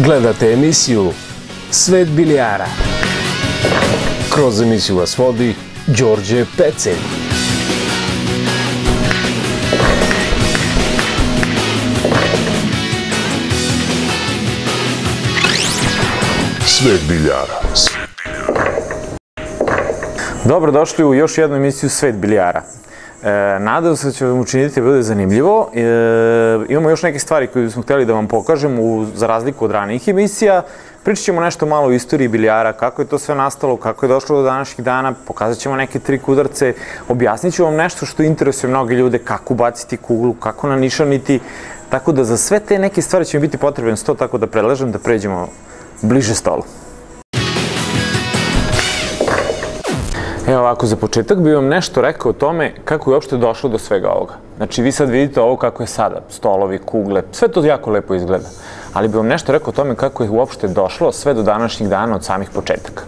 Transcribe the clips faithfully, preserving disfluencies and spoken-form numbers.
Gledate emisiju Svet bilijara. Kroz emisiju vas vodi Đorđe Pecelj. Svet bilijara. Dobrodošli u još jednu emisiju Svet bilijara. E, nadam se da će vam učiniti da bude zanimljivo. E, imamo još neke stvari koje smo htjeli da vam pokažemo u, za razliku od ranijih emisija. Pričat ćemo nešto malo o istoriji bilijara, kako je to sve nastalo, kako je došlo do današnjih dana, pokazat ćemo neke trik udarce, objasnit ću vam nešto što interesuje mnoge ljude, kako baciti kuglu, kako nanišaniti. Tako da za sve te neke stvari će mi biti potreban sto, tako da predlažem da pređemo bliže stolu. Evo ovako, za početak bih vam nešto rekao o tome kako je uopšte došlo do svega ovoga. Znači, vi sad vidite ovo kako je sada, stolovi, kugle, sve to jako lepo izgleda. Ali bih vam nešto rekao o tome kako je uopšte došlo sve do današnjih dana od samih početaka.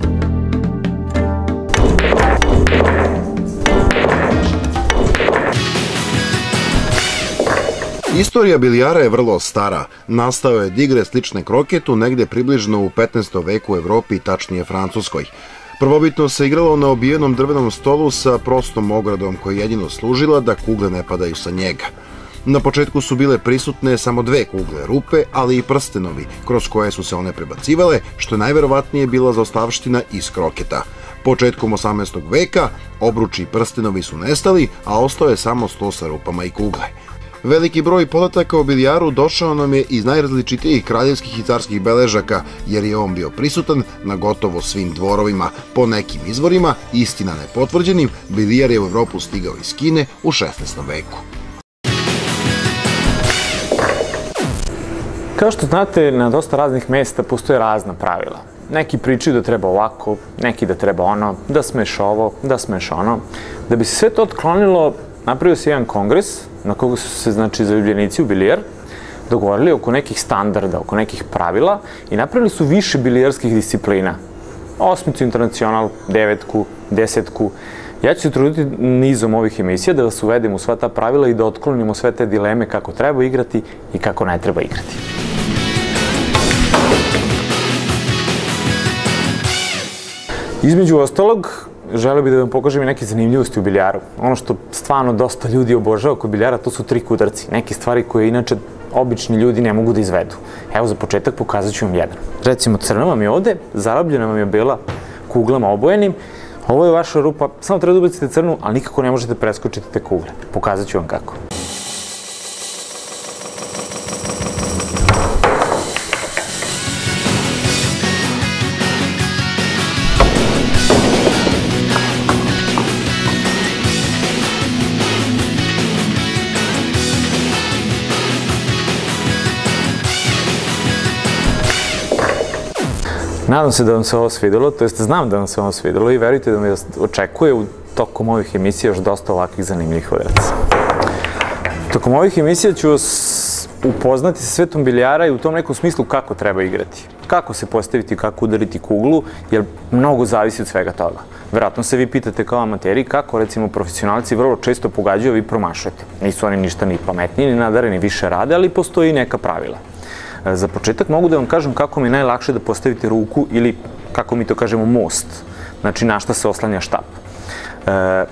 Istorija bilijara je vrlo stara. Nastao je od igre slične kroketu negde približno u petnaestom veku u Evropi, tačnije Francuskoj. Prvobitno se igralo na obijenom drvenom stolu sa prostom ogradom koja je jedino služila da kugle ne padaju sa njega. Na početku su bile prisutne samo dve kugle, rupe, ali i prstenovi, kroz koje su se one prebacivale, što je najverovatnije bila zaostavština iz kroketa. Početkom osamnaestog veka obruči i prstenovi su nestali, a ostao je samo sto sa rupama i kugle. Veliki broj podataka o bilijaru došao nam je iz najrazličitijih kraljevskih i carskih beležaka, jer je on bio prisutan na gotovo svim dvorovima. Po nekim izvorima, istina nepotvrđenim, bilijar je u Evropu stigao iz Kine u šesnaestom veku. Kao što znate, na dosta raznih mesta postoje razna pravila. Neki pričaju da treba ovako, neki da treba ono, da smeš ovo, da smeš ono. Da bi se sve to otklonilo, napravio se jedan kongres na koga su se, znači, zaljubljenici u bilijar dogovorili oko nekih standarda, oko nekih pravila i napravili su više bilijarskih disciplina. Osmicu internacional, devetku, desetku. Ja ću se truditi nizom ovih emisija da vas uvedem u sva ta pravila i da otklonimo sve te dileme kako treba igrati i kako ne treba igrati. Između ostalog, želeo bih da vam pokažem i neke zanimljivosti u bilijaru. Ono što stvarno dosta ljudi obožava kod bilijara, to su trik udarci. Neke stvari koje inače obični ljudi ne mogu da izvedu. Evo, za početak pokazat ću vam jedan. Recimo, crna vam je ovde, zarobljena vam je bila kuglama obojenim. Ovo je vaša rupa, samo treba da ubacite crnu, ali nikako ne možete preskočiti te kugle. Pokazat ću vam kako. Nadam se da vam se ovo svidelo, to jest znam da vam se ovo svidelo i verujte da me očekuje u tokom ovih emisija još dosta ovakvih zanimljivih udaraca. Tokom ovih emisija ću vas upoznati sa svetom bilijara i u tom nekom smislu kako treba igrati. Kako se postaviti, kako udariti kuglu, jer mnogo zavisi od svega toga. Verovatno se vi pitate kao amateri kako, recimo, profesionalci vrlo često pogađaju, a vi promašujete. Nisu oni ništa ni pametniji, ni nadareni, više rade, ali postoji neka pravila. Za početak mogu da vam kažem kako mi je najlakše da postavite ruku ili, kako mi to kažemo, most. Znači, na šta se oslanja štap. E,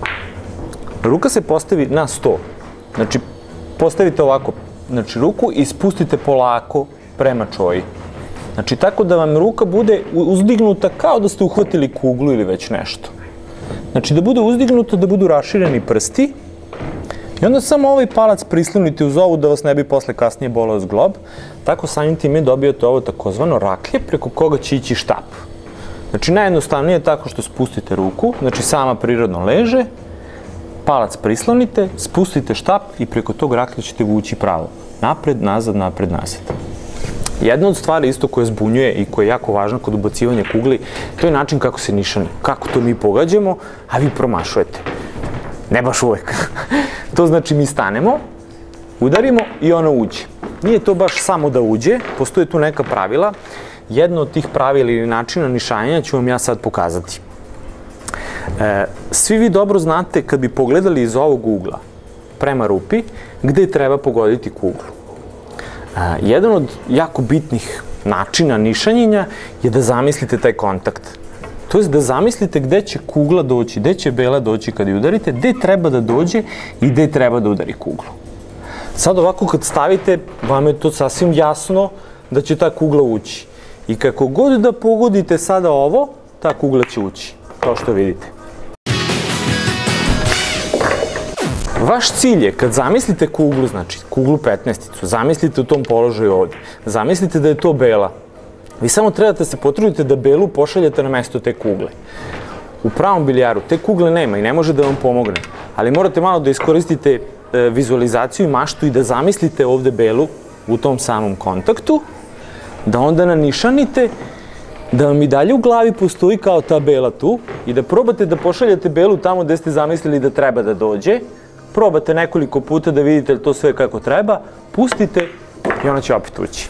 ruka se postavi na sto. Znači, postavite ovako, znači, ruku i spustite polako prema čoji. Znači, tako da vam ruka bude uzdignuta kao da ste uhvatili kuglu ili već nešto. Znači, da bude uzdignuta, da budu rašireni prsti. I onda samo ovaj palac prislonite uz ovu da vas ne bi posle kasnije boleo zglob. Tako samim time dobijate ovo takozvano raklje preko koga će ići štap. Znači, najjednostavnije je tako što spustite ruku, znači sama prirodno leže, palac prislonite, spustite štap i preko tog raklja ćete vući pravo. Napred, nazad, napred, nazad. Jedna od stvari isto koja zbunjuje i koja je jako važna kod ubacivanja kugli, to je način kako se nišani. Kako to mi pogađamo, a vi promašujete. Ne baš uvek. To znači mi stanemo, udarimo i ono uđe. Nije to baš samo da uđe, postoje tu neka pravila. Jedno od tih pravila ili načina nišanja ću vam ja sad pokazati. E, svi vi dobro znate kad bi pogledali iz ovog ugla prema rupi, gde treba pogoditi kuglu. Jedan od jako bitnih načina nišanjenja je da zamislite taj kontakt. To je da zamislite gde će kugla doći, gde će bela doći kad je udarite, gde treba da dođe i gde treba da udari kuglu. Sad ovako kad stavite, vam je to sasvim jasno da će ta kugla ući. I kako god da pogodite sada ovo, ta kugla će ući, kao što vidite. Vaš cilj je, kad zamislite kuglu, znači kuglu petnaesticu, zamislite u tom položaju ovde, zamislite da je to bela. Vi samo trebate se potrudite da belu pošaljete na mesto te kugle. U pravom bilijaru te kugle nema i ne može da vam pomogne, ali morate malo da iskoristite vizualizaciju i maštu i da zamislite ovde belu u tom samom kontaktu, da onda nanišanite, da vam i dalje u glavi postoji kao ta bela tu i da probate da pošaljete belu tamo gde ste zamislili da treba da dođe, probate nekoliko puta da vidite to sve kako treba, pustite i ona će opet ući.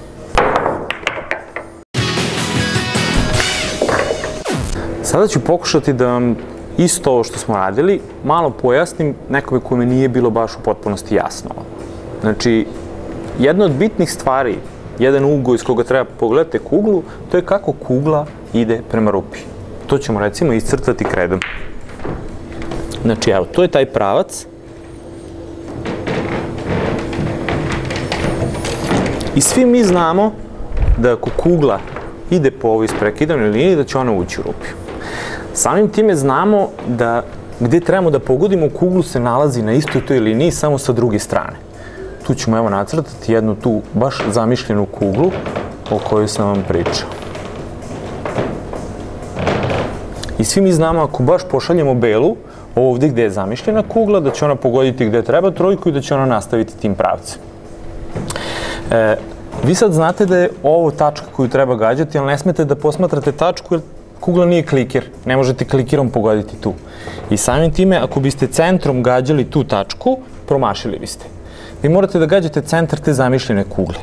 Sada ću pokušati da vam isto ovo što smo radili malo pojasnim nekome kome nije bilo baš u potpunosti jasno. Znači, jedna od bitnih stvari, jedan ugao iz koga treba pogledati kuglu, to je kako kugla ide prema rupi. To ćemo recimo iscrtati kredom. Znači, evo, to je taj pravac. I svi mi znamo da ako kugla ide po ovoj isprekidanoj liniji, da će ona ući u rupiju. Samim time znamo da gde trebamo da pogodimo kuglu se nalazi na istoj toj liniji, samo sa druge strane. Tu ćemo evo nacrtati jednu tu baš zamišljenu kuglu o kojoj sam vam pričao. I svi mi znamo ako baš pošaljemo belu ovde gde je zamišljena kugla, da će ona pogoditi gde treba trojku i da će ona nastaviti tim pravcem. E, vi sad znate da je ovo tačka koju treba gađati, ali ne smete da posmatrate tačku jer kugla nije kliker, ne možete klikirom pogoditi tu. I samim time, ako biste centrom gađali tu tačku, promašili biste. Vi morate da gađate centar te zamišljene kugle.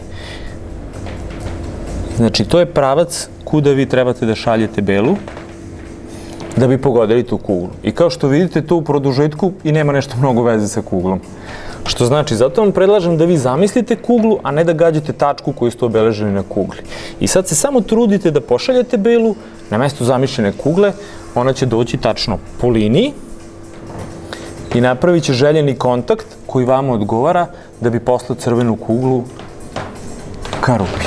Znači, to je pravac kuda vi trebate da šaljete belu da bi pogodili tu kuglu. I kao što vidite, to u produžetku i nema nešto mnogo veze sa kuglom. Što znači, zato vam predlažem da vi zamislite kuglu, a ne da gađate tačku koju ste obeležili na kugli. I sad se samo trudite da pošaljete belu na mesto zamišljene kugle, ona će doći tačno po liniji i napravit će željeni kontakt koji vama odgovara da bi poslao crvenu kuglu ka rupi.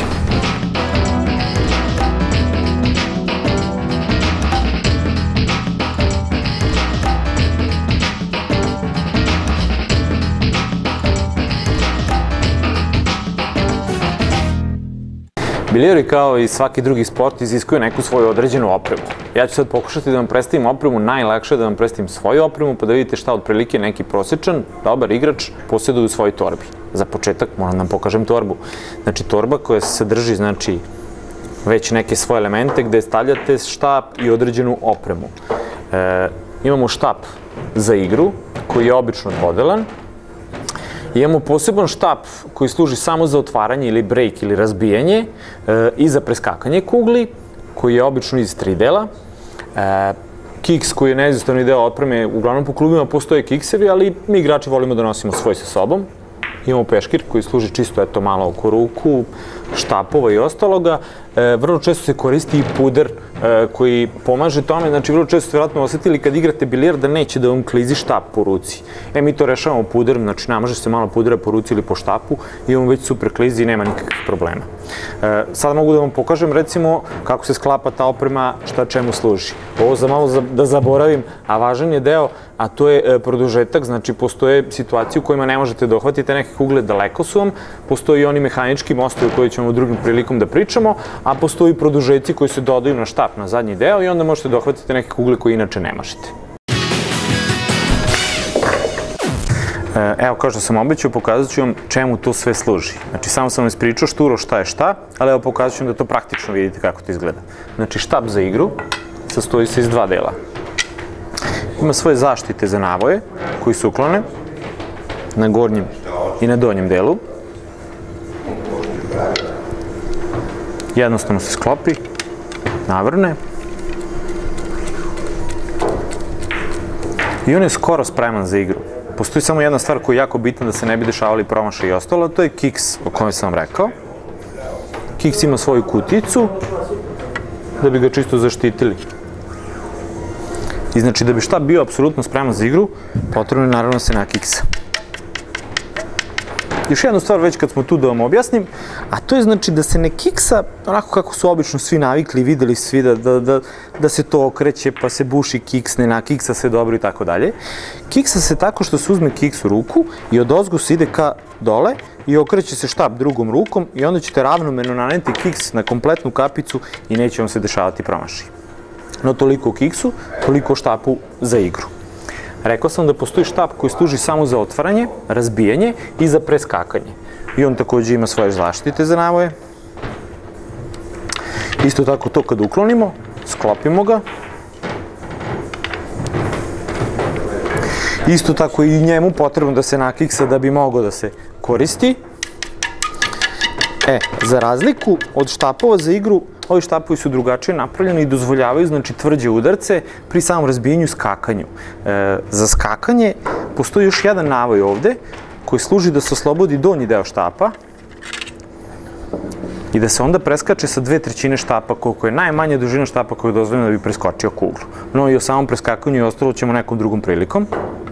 Bilijari kao i svaki drugi sport iziskuju neku svoju određenu opremu. Ja ću sad pokušati da vam predstavim opremu, najlakše je da vam predstavim svoju opremu pa da vidite šta otprilike neki prosječan, dobar igrač posjeduje u svojoj torbi. Za početak moram da vam pokažem torbu. Znači torba koja sadrži znači, već neke svoje elemente gde stavljate štap i određenu opremu. E, imamo štap za igru koji je obično dvodelan. Imamo poseban štap koji služi samo za otvaranje ili break ili razbijanje e, i za preskakanje kugli, koji je obično iz tri dela. E, kiks koji je neizostavni deo otpreme, uglavnom po klubima postoje kiksevi, ali mi igrači volimo da nosimo svoj sa sobom. Imamo peškir koji služi čisto eto malo oko ruku, štapova i ostaloga. E, vrlo često se koristi i puder e, koji pomaže tome, znači vrlo često ste vjerojatno osjetili kad igrate bilijar da neće da vam klizi štap po ruci. E, mi to rešavamo puderom, znači namaže se malo pudera po ruci ili po štapu i on već super klizi i nema nikakvih problema. E, sad mogu da vam pokažem recimo kako se sklapa ta oprema, šta čemu služi. Ovo za malo za, da zaboravim, a važan je deo, a to je e, produžetak, znači postoje situacije u kojima ne možete da uhvatite neke kugle, daleko su vam, postoji i oni mehanički mostovi koji ćemo u drugim prilikom da pričamo, a postoji produžeci koji se dodaju na štap, na zadnji deo i onda možete da uhvatite neke kugle koje inače ne možete. Evo, kao što sam obećao, pokazat ću vam čemu to sve služi. Znači, samo sam vam ispričao šturo šta je šta, ali evo pokazat ću vam da to praktično vidite kako to izgleda. Znači, štap za igru sastoji se iz dva dela. Ima svoje zaštite za navoje koji su uklone na gornjem i na donjem delu. Jednostavno se sklopi, navrne i on je skoro spreman za igru. postoji samo jedna stvar koja je jako bitna da se ne bi dešavali promašaj i ostalo, to je kiks o kojem sam vam rekao. Kiks ima svoju kuticu da bi ga čisto zaštitili. I znači da bi štap bio apsolutno spreman za igru, potrebno je naravno da se nakiksa. Još jednu stvar već kad smo tu da vam objasnim, a to je znači da se ne kiksa onako kako su obično svi navikli, videli svi da, da, da, da se to okreće, pa se buši kiks, ne nakiksa se dobro i tako dalje. Kiksa se tako što se uzme kiks u ruku i od ozgo se ide ka dole i okreće se štap drugom rukom i onda ćete ravnomerno naneti kiks na kompletnu kapicu i neće vam se dešavati promašaj. No toliko o kiksu, toliko o štapu za igru. Rekao sam da postoji štap koji služi samo za otvaranje, razbijanje i za preskakanje. I on također ima svoje zaštite za navoje. Isto tako to kad uklonimo, sklopimo ga. Isto tako i njemu potrebno da se nakiksa da bi mogao da se koristi. E, za razliku od štapova za igru, ovi štapovi su drugačije napravljeni i dozvoljavaju znači tvrđe udarce pri samom razbijanju i skakanju. E, za skakanje postoji još jedan navoj ovde koji služi da se oslobodi donji deo štapa i da se onda preskače sa dve trećine štapa koliko je najmanja dužina štapa koja je dozvoljena da bi preskočio kuglu. No i o samom preskakanju i ostalo ćemo nekom drugom prilikom.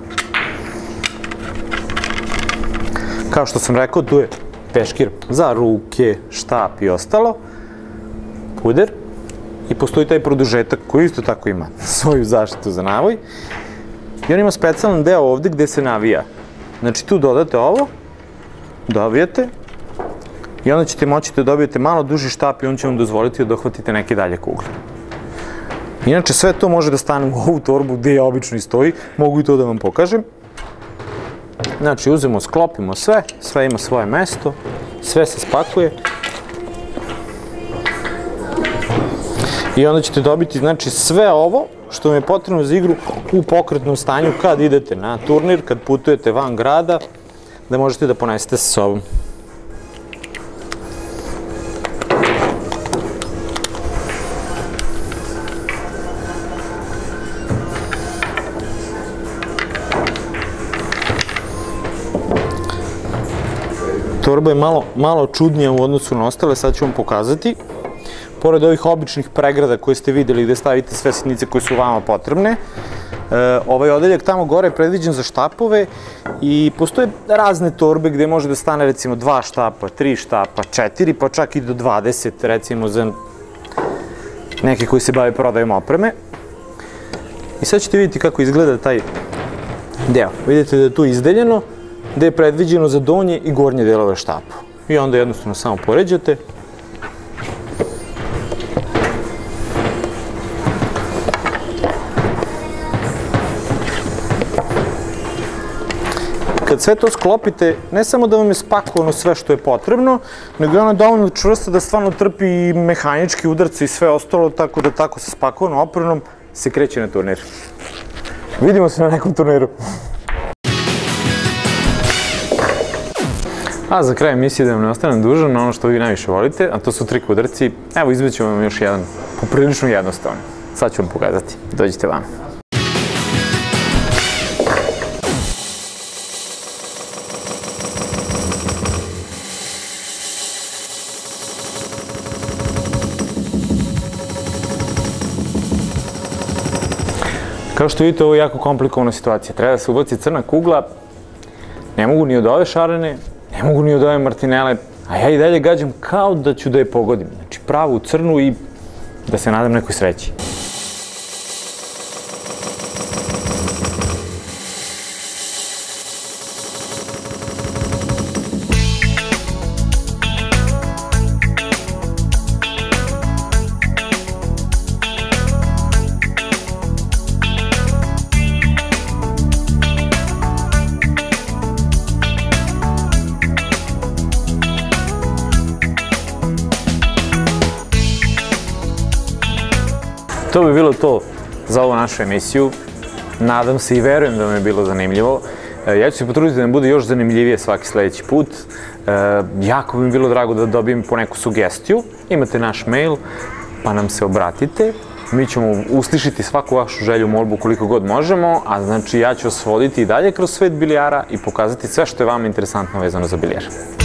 Kao što sam rekao, tu je peškir za ruke, štap i ostalo, puder, i postoji taj produžetak koji isto tako ima svoju zaštitu za navoj. I on ima specijalan deo ovde gde se navija. Znači tu dodate ovo, dovijete i onda ćete moći da dobijete malo duži štap i on će vam dozvoliti da dohvatite neke dalje kugle. Inače sve to može da stane u ovu torbu gde je obično i stoji, mogu i to da vam pokažem. Znači uzmemo, sklopimo sve, sve ima svoje mesto, sve se spakuje. I onda ćete dobiti znači sve ovo što vam je potrebno za igru u pokretnom stanju kad idete na turnir, kad putujete van grada, da možete da ponesete sa sobom. Torba je malo, malo čudnija u odnosu na ostale, sad ću vam pokazati. Pored ovih običnih pregrada koje ste videli gde stavite sve sitnice koje su vama potrebne, ovaj odeljak tamo gore je predviđen za štapove i postoje razne torbe gde može da stane recimo dva štapa, tri štapa, četiri, pa čak i do dvadeset recimo za neke koji se bave prodajom opreme. I sad ćete vidjeti kako izgleda taj deo. Vidite da je tu izdeljeno, gde je predviđeno za donje i gornje delove štapa. I onda jednostavno samo poređate. Kad sve to sklopite, ne samo da vam je spakovano sve što je potrebno, nego je ono dovoljno čvrsto da stvarno trpi i mehanički udarce i sve ostalo, tako da tako sa spakovanom opremom se kreće na turnir. Vidimo se na nekom turniru. A za kraj emisije da vam ne ostanem dužan na ono što vi najviše volite, a to su trik udarci. Evo izbit ću vam još jedan, poprilično jednostavan. Sad ću vam pokazati. Dođite vam. Kao što vidite, ovo je jako komplikovana situacija. Treba da se ubaci crna kugla, ne mogu ni od ove šarene, ne mogu ni od ove martinele, a ja i dalje gađam kao da ću da je pogodim. Znači pravu crnu i da se nadam nekoj sreći. To bi bilo to za ovu našu emisiju. Nadam se i verujem da vam je bilo zanimljivo. Ja ću se potruditi da nam bude još zanimljivije svaki sledeći put. Jako bi mi bilo drago da dobijem po neku sugestiju. Imate naš mail, pa nam se obratite. Mi ćemo uslišiti svaku vašu želju, molbu koliko god možemo, a znači ja ću vas voditi i dalje kroz svet bilijara i pokazati sve što je vama interesantno vezano za bilijar.